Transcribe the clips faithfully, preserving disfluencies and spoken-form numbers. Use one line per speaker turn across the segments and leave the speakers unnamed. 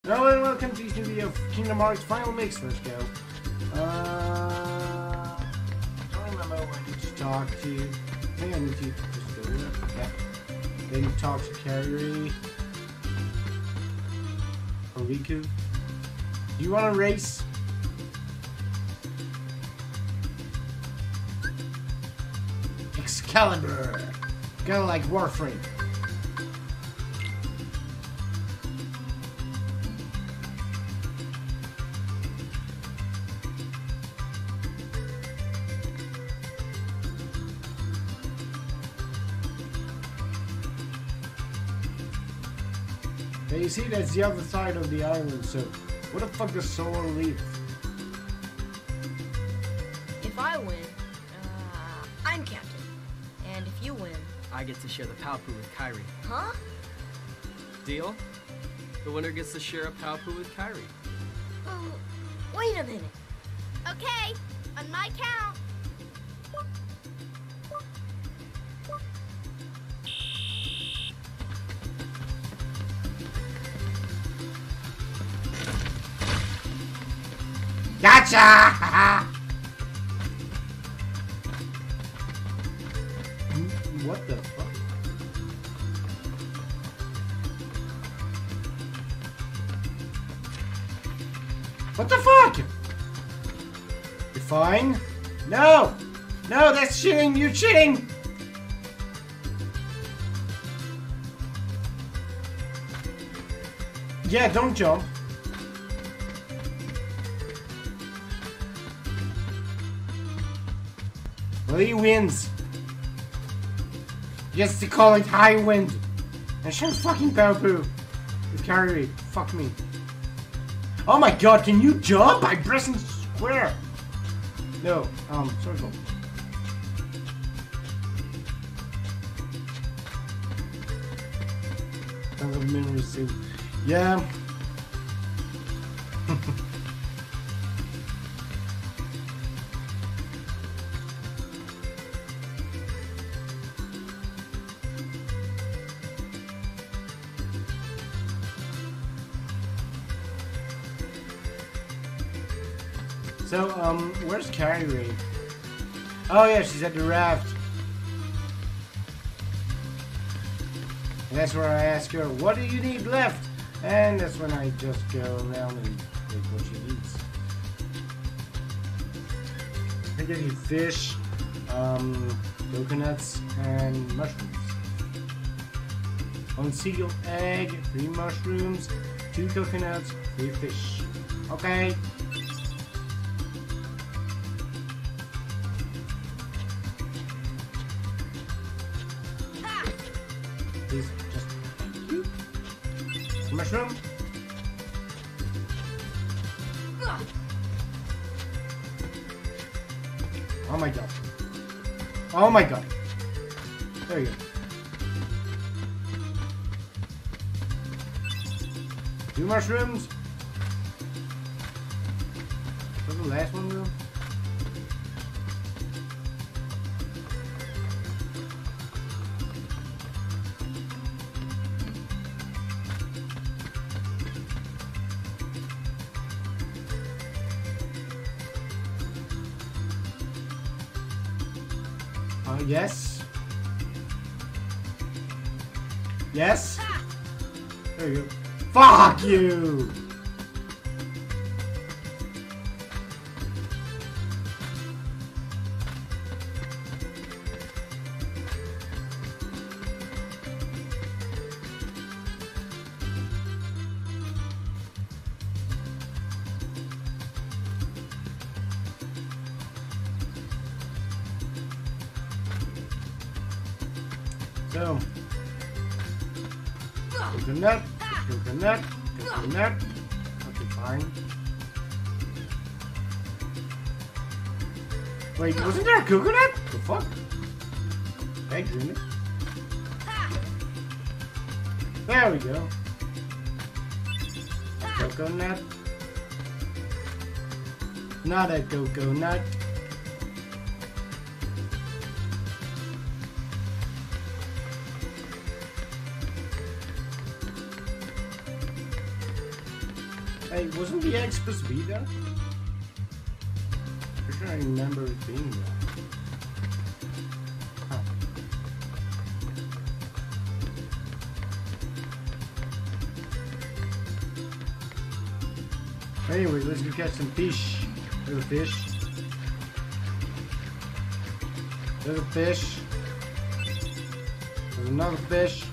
Hello and welcome to this new video of Kingdom Hearts Final Mix. Let's go. Uh, I don't remember who I need to talk to. I think I need to just go there. Yeah. Then talk to Kairi. Or Riku. Do you want to race? Excalibur! Kinda like Warframe. Now you see, that's the other side of the island, so where the fuck does Sora leave?
If I win, uh, I'm captain. And if you win...
I get to share the Paopu with Kairi.
Huh?
Deal? The winner gets to share a Paopu with Kairi.
Oh, wait a minute.
Okay, on my count.
Gotcha! What the fuck? What the fuck? You're fine? No! No, that's cheating! You're cheating! Yeah, don't jump. Well, he wins. He gets to call it high wind. And shows fucking Paopu with Kairi. Fuck me. Oh my god, can you jump by pressing square? No, um, circle. I love memories too. Yeah. So, um, where's Kairi? Oh yeah, she's at the raft. And that's where I ask her, what do you need left? And that's when I just go around and take what she needs. I give you fish, um, coconuts, and mushrooms. One seagull egg, three mushrooms, two coconuts, three fish. Okay. Please, just thank you. Mushroom. Oh my god. Oh my god. There you go. Two mushrooms. What's the last one though? Uh, yes. Yes. There you go. Fuck you! So, coconut, coconut, coconut. Okay, fine. Wait, wasn't there a coconut? The fuck? Hey, Jimmy. There we go. A coconut. Not a coconut. Hey, wasn't the egg supposed to be there? Pretty sure I remember it being there. Huh. Anyway, let's go catch some fish. There's a fish. There's a fish. There's another fish.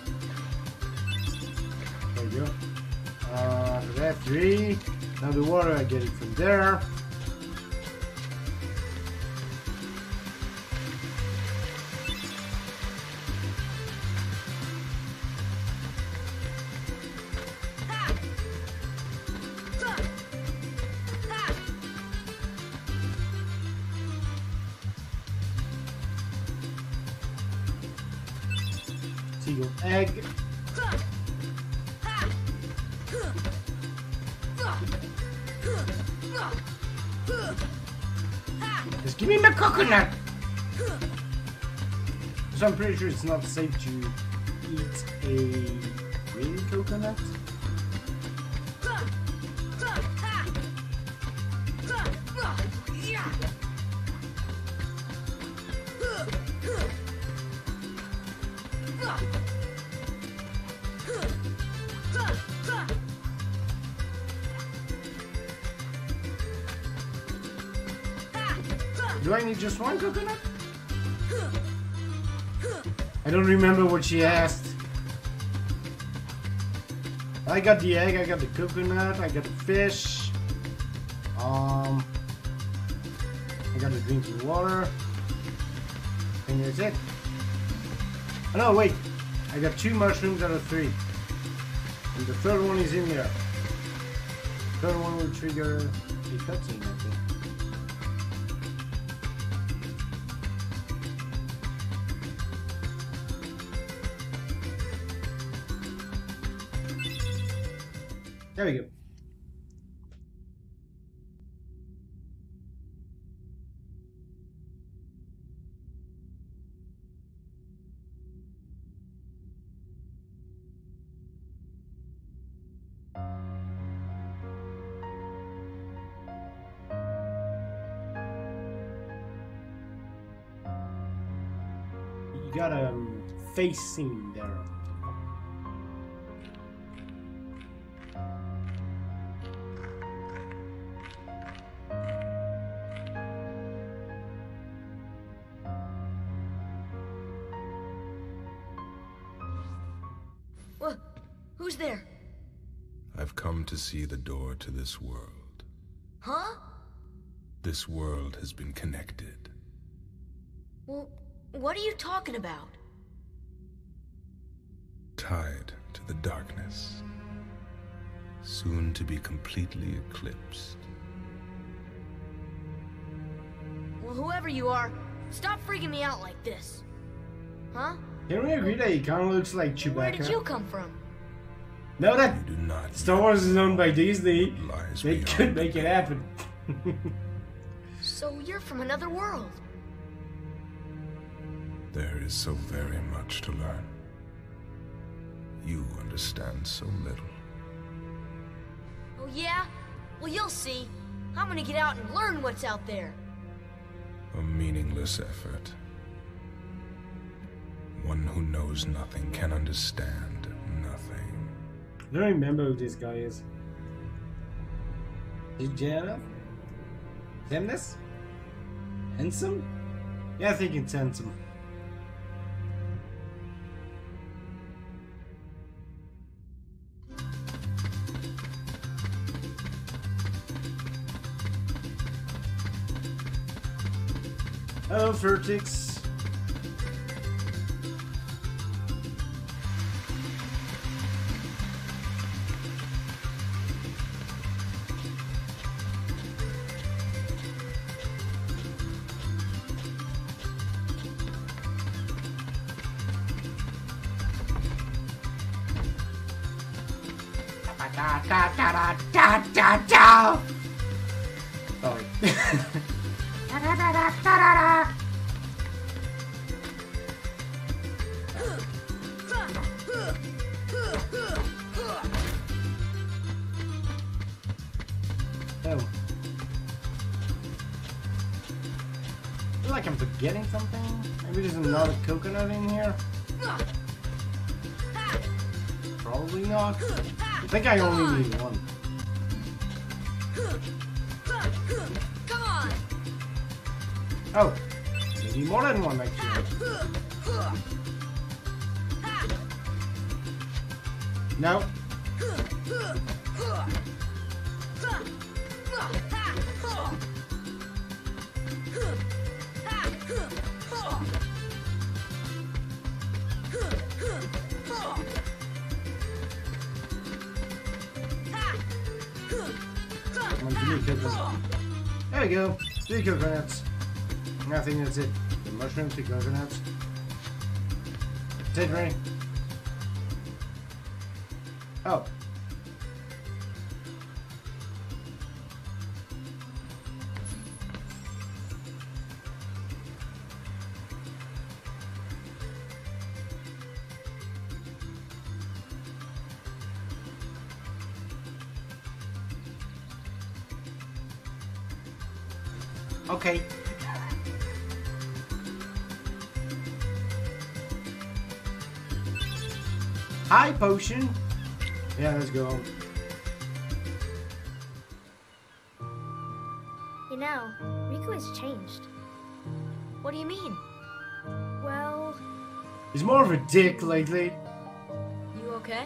There you go. Uh, that's three. Now the water, I get it from there. Seagull egg. Just give me my coconut! So I'm pretty sure it's not safe to eat a green coconut. Do I need just one coconut? I don't remember what she asked. I got the egg, I got the coconut, I got the fish. Um, I got the drinking water. I think that's it. Oh no, wait. I got two mushrooms out of three. And the third one is in there. The third one will trigger a cutscene, I think. There we go. You got a um, face scene there.
Who's there?
I've come to see the door to this world.
Huh?
This world has been connected.
Well, what are you talking about?
Tied to the darkness. Soon to be completely eclipsed.
Well, whoever you are, stop freaking me out like this. Huh?
Can we agree that he kind of looks like Chewbacca?
Where did you come from?
No, that
You do not
Star Wars is owned by Disney.
lies
They
beyond
could make it happen.
So you're from another world.
There is so very much to learn. You understand so little.
Oh yeah? Well, you'll see. I'm gonna get out and learn what's out there.
A meaningless effort. One who knows nothing can understand nothing.
I don't remember who this guy is. Is Jenna? Zemnis? Handsome? Yeah, I think it's handsome. Hello, Vertix. Da da da da da da. Sorry. Da da da da da da. Oh. I feel like I'm forgetting something. Maybe there's another coconut in here. Probably not. I think I only need one.
Come on.
Oh, maybe more than one actually. No. There we go. Three coconuts. I think that's it. The mushrooms, the coconuts. That's it, right? Oh. Okay. Hi, potion. Yeah, let's go.
You know, Riku has changed.
What do you mean?
Well,
He's more of a dick lately.
You okay?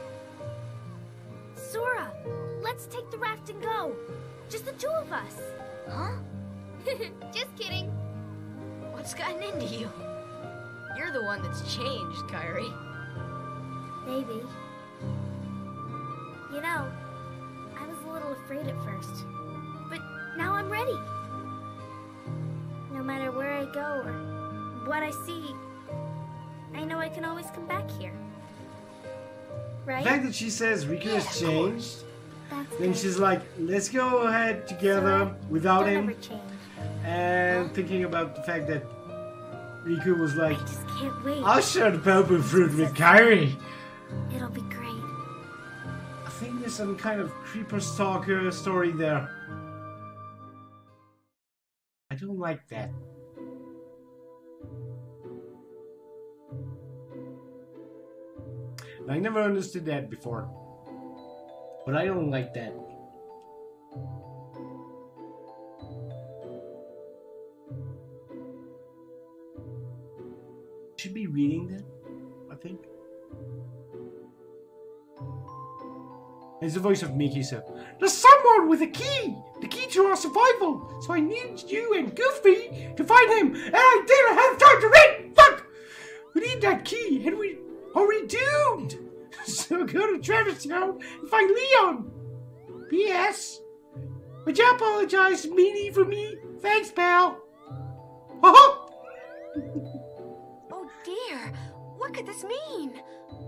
Sora, let's take the raft and go. Just the two of us.
Huh?
Just kidding.
What's gotten into you? You're the one that's changed, Kairi.
Maybe. You know, I was a little afraid at first, but now I'm ready. No matter where I go or what I see, I know I can always come back here. Right?
The fact that she says Riku
Yeah,
has
of
changed,
That's
then
good.
she's like, let's go ahead together
Sora,
without
don't
him,
ever change.
and thinking about the fact that Riku was
I
like,
just can't wait.
I'll share the purple fruit with Kairi.
It'll be great.
I think there's some kind of creeper stalker story there. I don't like that. I never understood that before. But I don't like that. Should be reading that, I think. It's the voice of Mickey, so there's someone with a key! The key to our survival! So I need you and Goofy to find him! And I didn't have time to read! Fuck! We need that key, and we are we doomed! So go to Travis Town and find Leon! P S Would you apologize to Meanie for me? Thanks, pal! Oh!
Oh dear, what could this mean?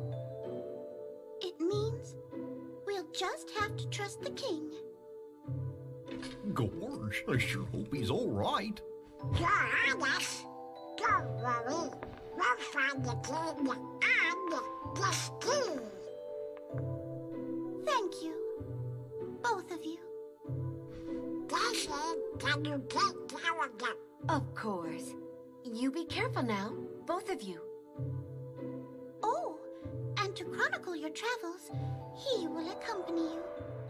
It means we'll just have to trust the king.
Gorge, I sure hope he's all right.
You're on us. Don't worry. We'll find the king and this key. Thank you. Both of you. Daisy, can you take care of them?
Of course. You be careful now, both of you.
Oh, and to chronicle your travels, he will accompany you.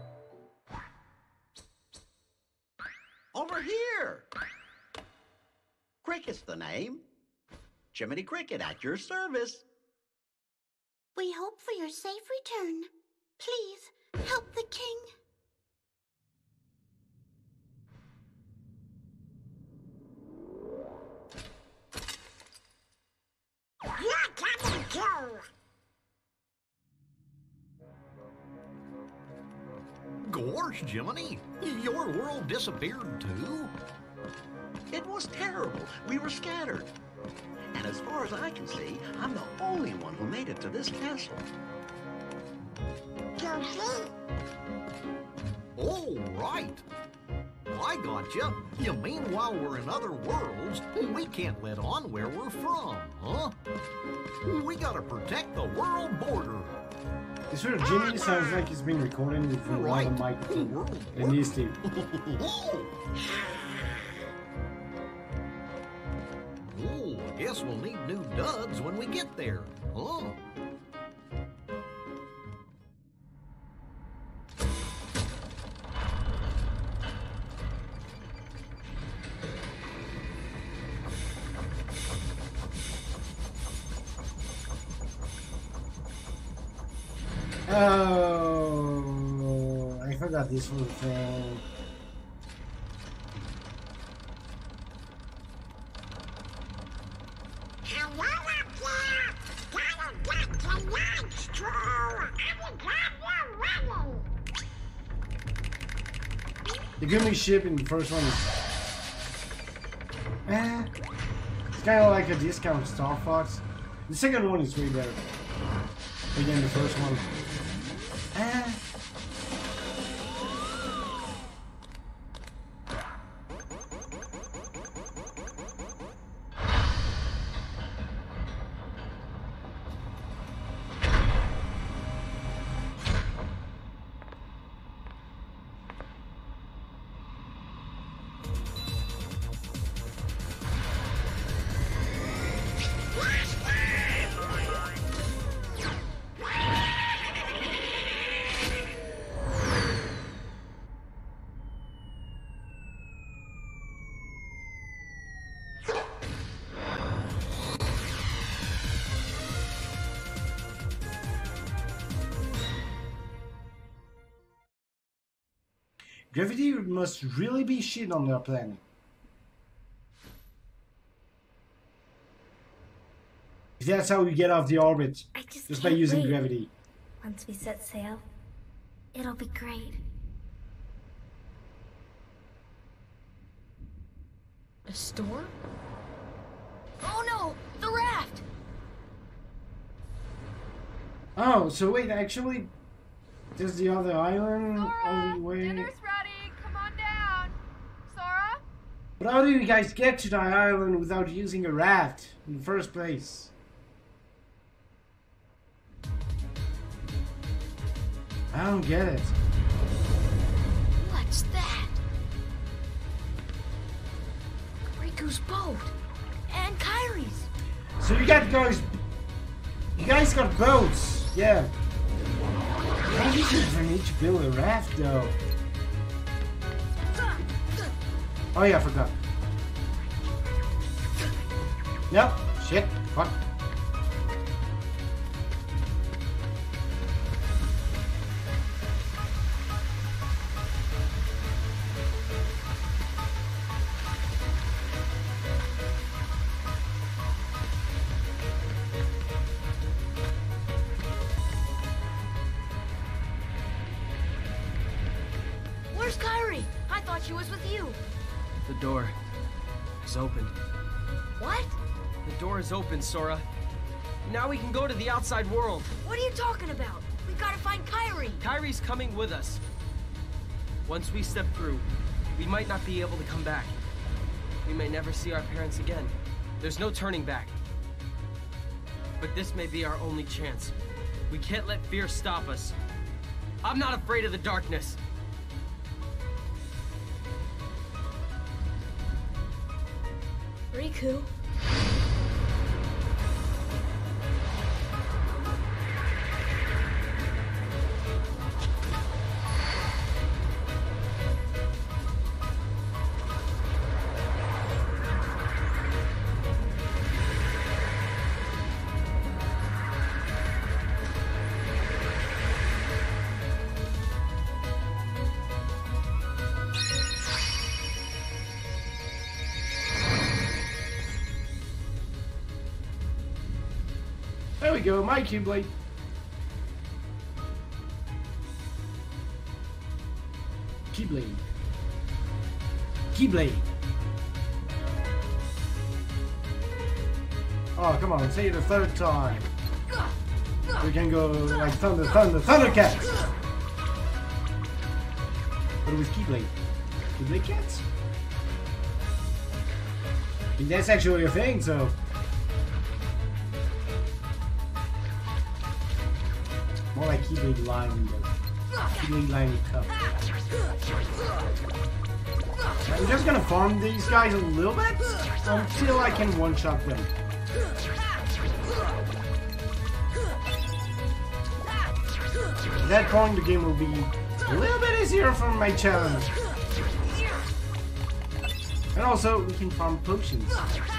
Over here! Cricket's the name. Jiminy Cricket at your service.
We hope for your safe return. Please, help the king. You're coming too!
Gorge, Jiminy, your world disappeared too?
It was terrible. We were scattered. And as far as I can see, I'm the only one who made it to this castle.
Goofy?
Oh, right. I gotcha. You mean while we're in other worlds, we can't let on where we're from, huh? We gotta protect the world border.
This sort of Jimmy sounds like he's been recording with a lot of mic. It needs to.
Oh, I guess we'll need new duds when we get there. Huh?
Oh, I forgot this little thing.
Hello up there! Gotta get to lunch, Drew! I'm glad you're ready!
The Gimli ship in the first one is... Eh, it's kind of like a discount Star Fox. The second one is way better. Again, the first one. Eh. Gravity must really be shit on their planet. If that's how we get off the orbit,
I just,
just by
can't
using
wait.
gravity.
Once we set sail, it'll be great.
A storm? Oh no! The raft!
Oh, so wait, actually, there's the other island
Sora,
only way.
dinner's ready. Come on down. Sora?
But how do you guys get to the island without using a raft in the first place? I don't get it.
What's that? Riku's boat. And Kyrie's.
So you got guys, you guys got boats, yeah. How do you even need to build a raft though? Oh yeah, I forgot. Nope, shit, fuck.
Where's Kyrie? I thought she was with you.
The door is open.
What?
The door is open, Sora. Now we can go to the outside world.
What are you talking about? We gotta find Kyrie.
Kyrie's coming with us. Once we step through, we might not be able to come back. We may never see our parents again. There's no turning back. But this may be our only chance. We can't let fear stop us. I'm not afraid of the darkness.
Riku.
There we go, my Keyblade. Keyblade. Keyblade. Oh, come on, say it a third time. We can go like thunder, thunder, Thundercats. But it was Keyblade. Keyblade cats? I think that's actually a thing, so. More like Healy Lime though. Healy Lime Cup. I'm just gonna farm these guys a little bit until I can one-shot them. At that point, the game will be a little bit easier for my challenge. And also, we can farm potions.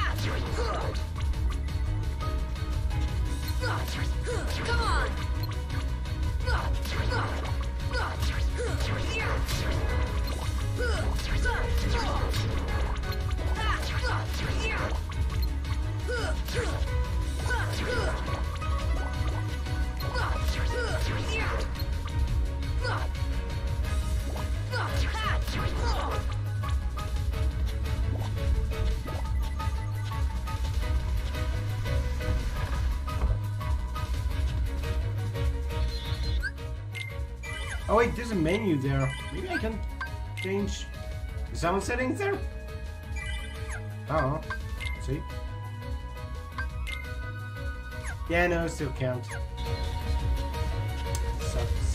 Come on!
Oh wait, there's a menu there. Maybe I can change the sound settings there? I don't know. See? Yeah, no, still count. Sucks.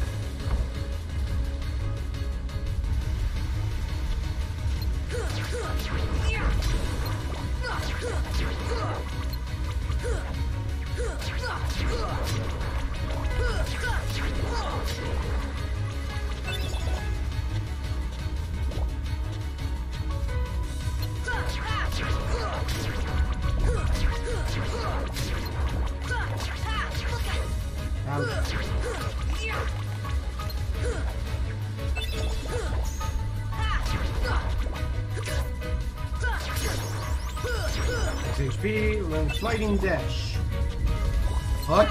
H P, learn sliding dash. Fuck.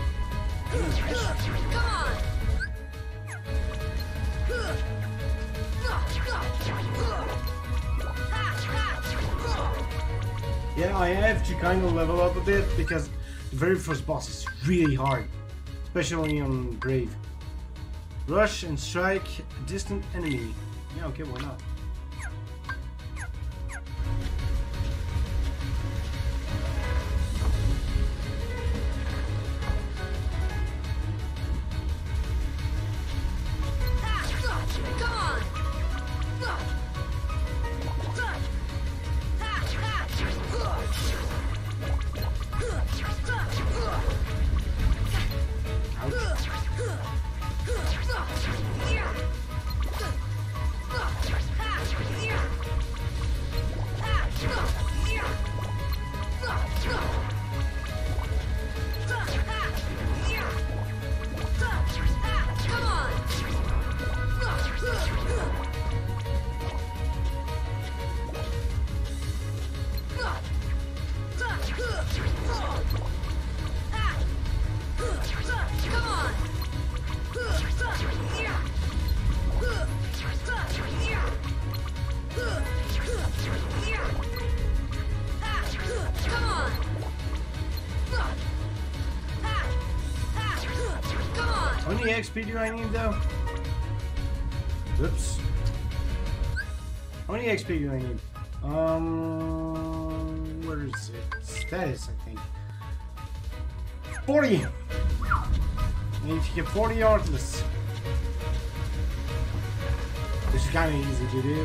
Yeah, I have to kind of level up a bit because the very first boss is really hard, especially on Grave. Rush and strike a distant enemy. Yeah, okay, why not? How many X P do I need though? Oops. How many X P do I need? Um, where is it? Status, I think. forty! I need to get forty Artless. This is kind of easy to do.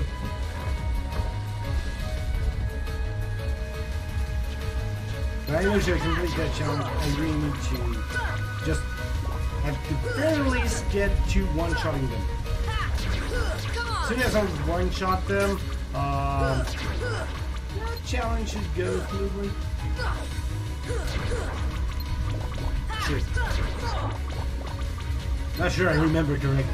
But I know to complete that challenge, I really need to just at the very least get to one-shotting them. As soon as I one-shot them, um, that challenge should go smoothly. Shit. Not sure I remember correctly.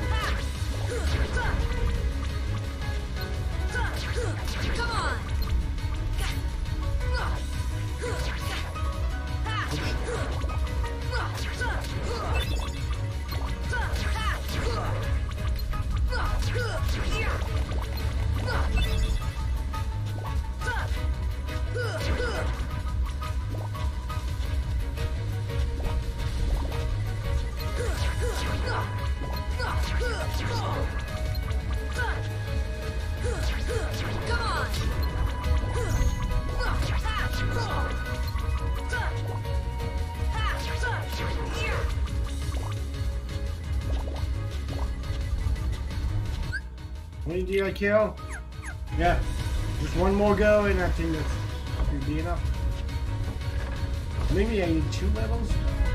How many did I kill? Yeah, just one more go and I think that's should be enough. Maybe I need two levels?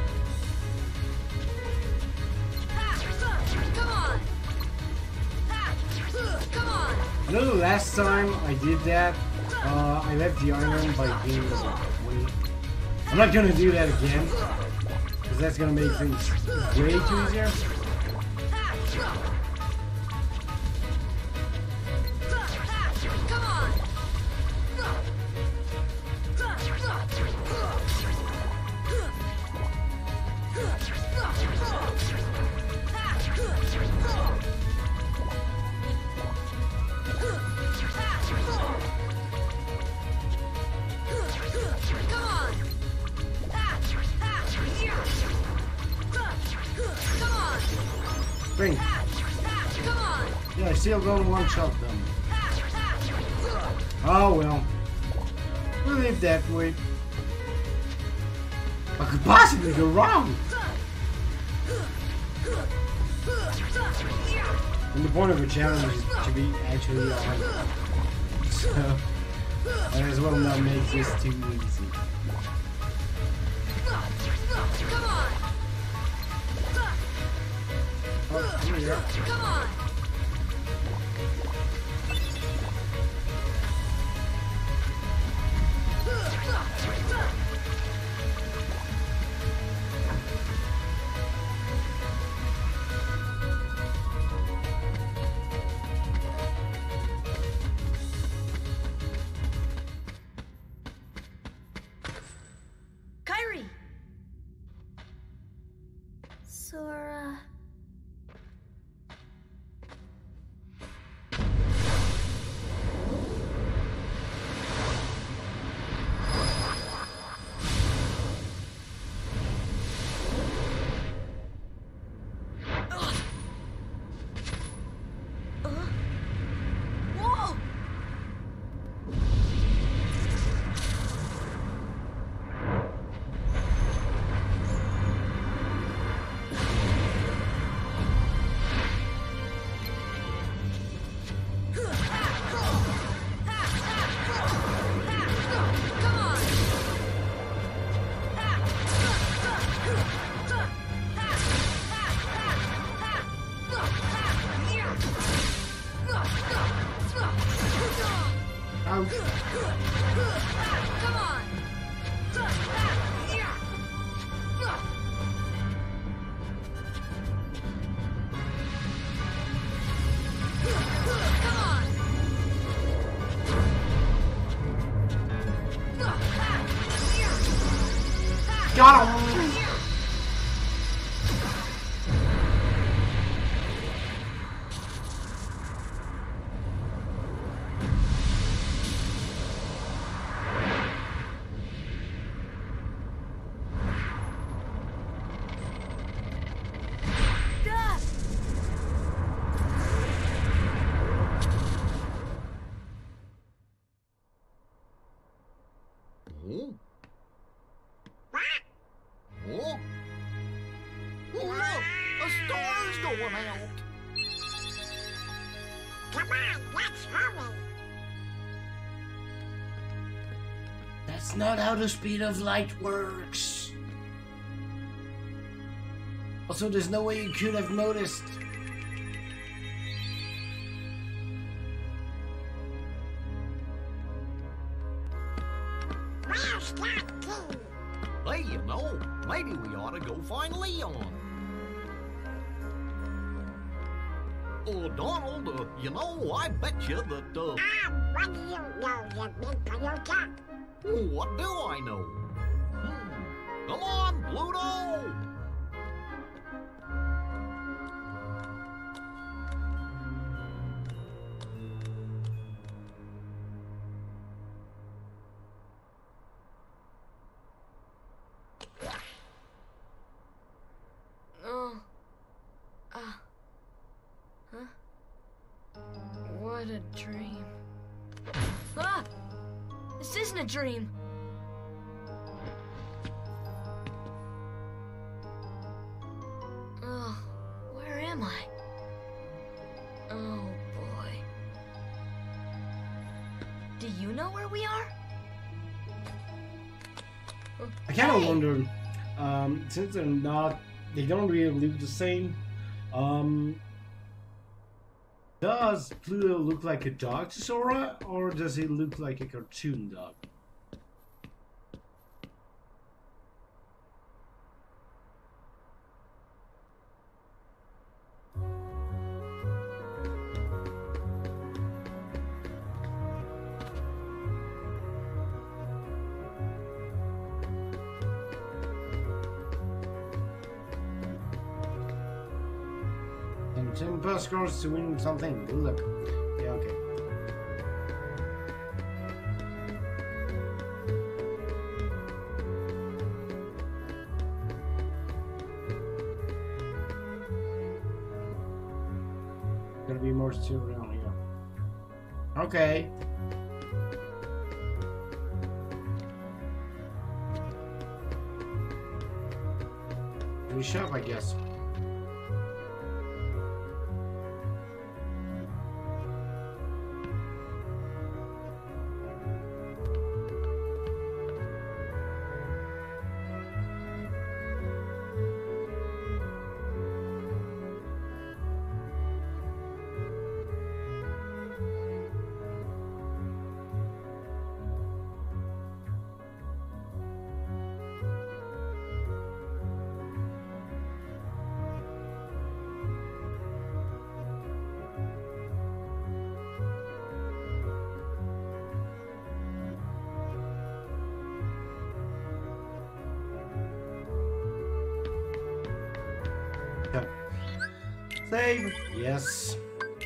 Come on! Come on!
I know the last time I did that, uh, I left the island by being way. I'm not gonna do that again, because that's gonna make things way too easier.
Come on!
Bring. Yeah, I still don't one shot them. Oh well. We'll live that way. What could possibly go wrong? And the point of a challenge is to be actually on. So, I as well not make this too easy. Oh, here you go.
Come on! Kairi!
Sora.
Whoa!
Ouch.
Come on! Come on!
Got him!
Oh? Oh? Oh, look! A star's going out!
Come on, let's hurry.
That's not how the speed of light works. Also, there's no way you could have noticed.
Where's that key?
Hey, you know, maybe we ought to go find Leon. Oh, Donald, uh, you know, I bet you that, uh...
Ah, what do you know, you big palooka?
What do I know? Hmm. Come on, Pluto!
Oh. Ah. Huh? What a dream. Ah! This isn't a dream. Oh, where am I? Oh boy. Do you know where we are?
I kind of
Hey!
wonder, um, since they're not, they don't really look the same. Um, does Pluto look like a dog to Sora, or does he look like a cartoon dog? ten plus scores to win something. Good luck. Yeah, okay. Gonna be more still around here. Okay. We shop, I guess. Save. Yes.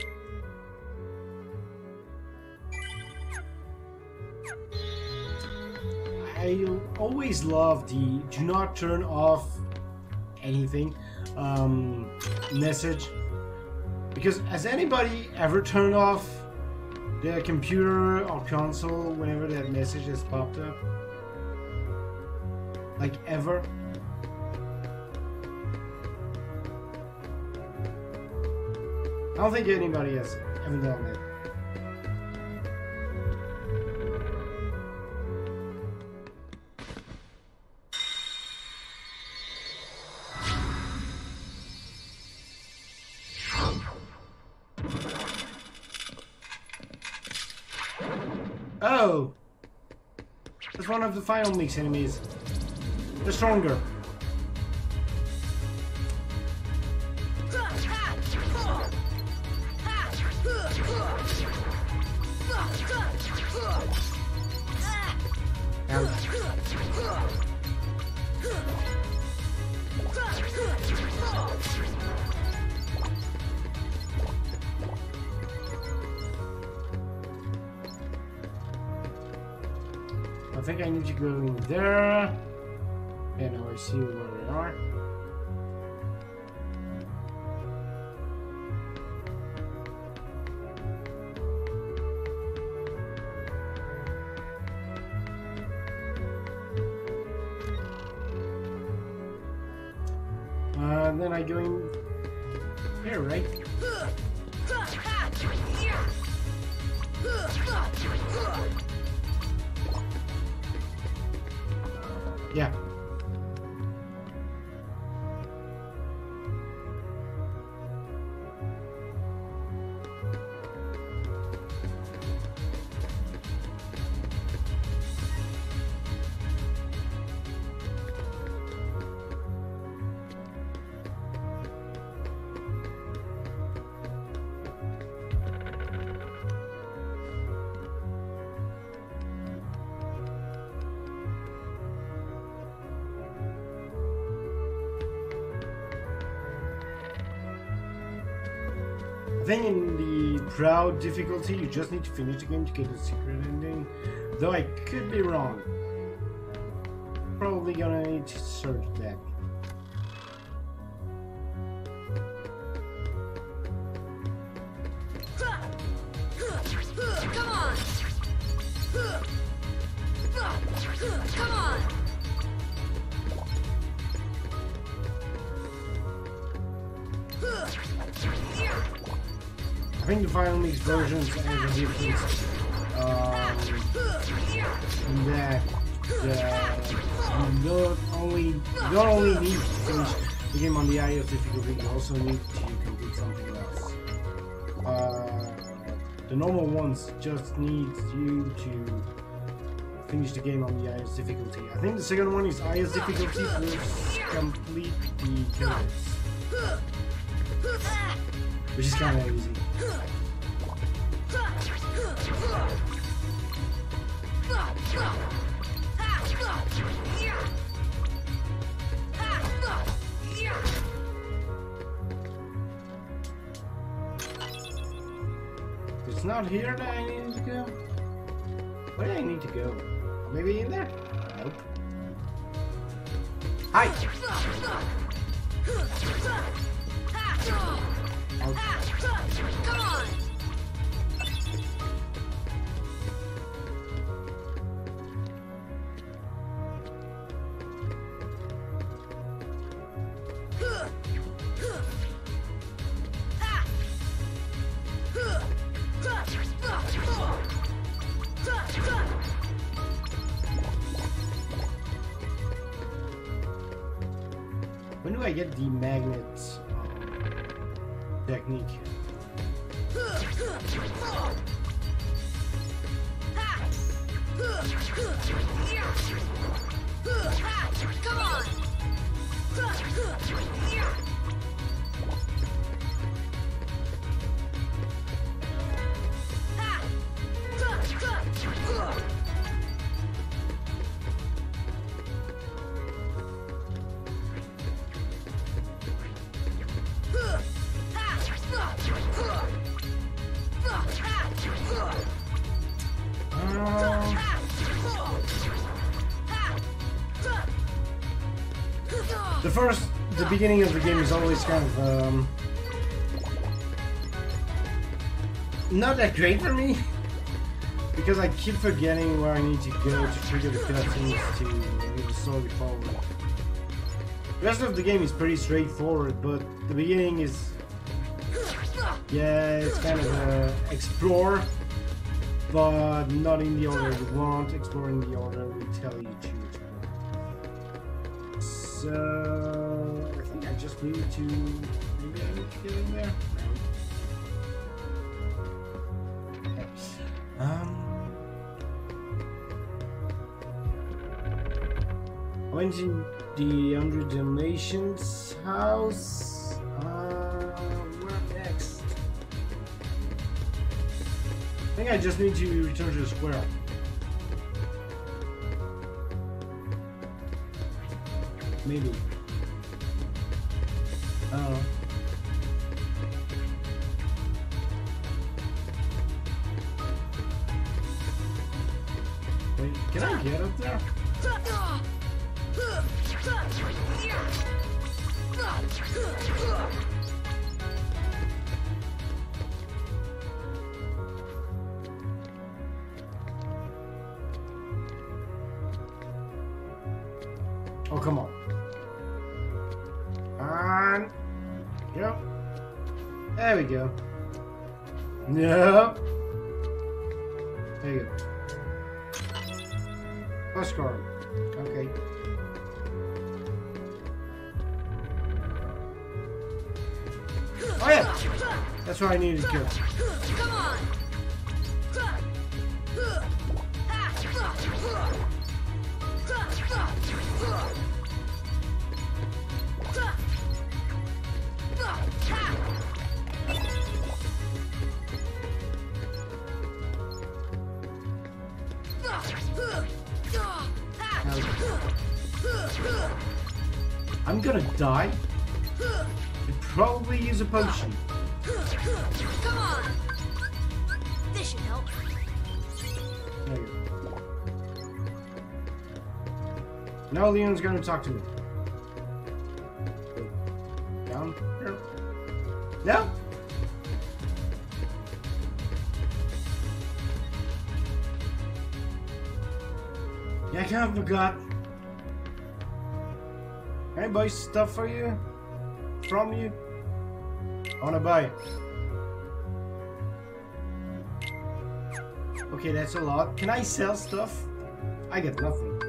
I always love the do not turn off anything um, message, because has anybody ever turned off their computer or console whenever that message has popped up? Like ever? I don't think anybody has ever done that. Oh! That's one of the Final Mix enemies. They're stronger. I think I need to go in there. And now I see where they are. Uh, then I go in here, right? Yeah. I think in the Proud difficulty, you just need to finish the game to get the secret ending. Though I could be wrong. Probably gonna need to search that.
Come on! Come on!
I think the Final Mix versions have a different um, in that uh, you don't only you don't only need to finish the game on the highest difficulty, you also need to complete something else. Uh, the normal ones just need you to finish the game on the highest difficulty. I think the second one is highest difficulty plus complete the codes, which is kind of easy. It's not here that I need to go. Where do I need to go? Maybe in there? Nope. Hi! Oh.
Come on!
When do I get the magnet um, technique?
Come on!
The first, the beginning of the game is always kind of um, not that great for me because I keep forgetting where I need to go to trigger the cutscenes to move the story forward. The rest of the game is pretty straightforward, but the beginning is, yeah, it's kind of uh, explore, but not in the order you want. Explore in the order we tell you to explore. So I think I just need to, maybe I need to get in there. No. Okay. Um. I went to the Hundred Dalmatians house. Uh, where next? I think I just need to return to the square. Maybe. I don't know. Wait, can I get up there? Oh, come on. And yep. There we go. No. There you go. Plus card. Okay. Oh yeah! That's where I needed to go.
Come on!
I'm gonna die. You'd probably use a potion.
Come on! This should help.
There you go. Now Leon's gonna talk to me. Down here? No? Yeah, I kind of forgot. Can I buy stuff for you? From you? I wanna buy it. Okay, that's a lot. Can I sell stuff? I get nothing.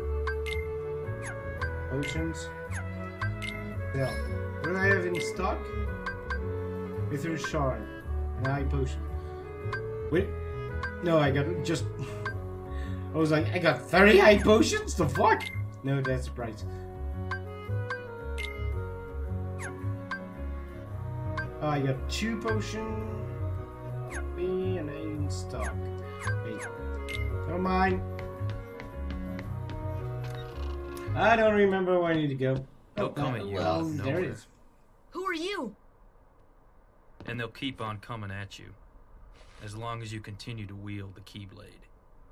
Potions. Yeah. What do I have in stock? Wither shard. An eye potion. Wait. No, I got just... I was like, I got thirty eye potions? The fuck? No, that's the price. Oh, I got two potion. Me and eight in stock. Wait. Don't mind. I don't remember where I need to go.
They'll
Oh,
come
uh,
at you
well,
out of
there it
nowhere.
is.
Who are you?
And they'll keep on coming at you. As long as you continue to wield the Keyblade.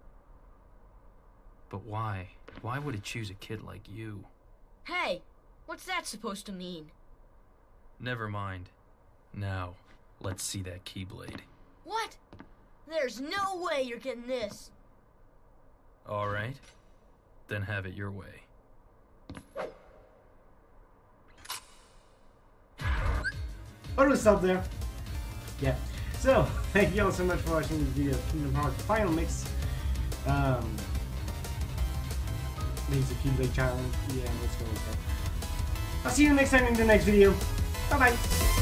But why? Why would it choose a kid like you?
Hey, what's that supposed to mean?
Never mind. Now, let's see that Keyblade.
What? There's no way you're getting this.
Alright. Then have it your way.
Put us up there. Yeah. So, thank you all so much for watching this video of Kingdom Hearts Final Mix. Um, There's a Keyblade challenge. Yeah, let's go with that. I'll see you next time in the next video. Bye bye.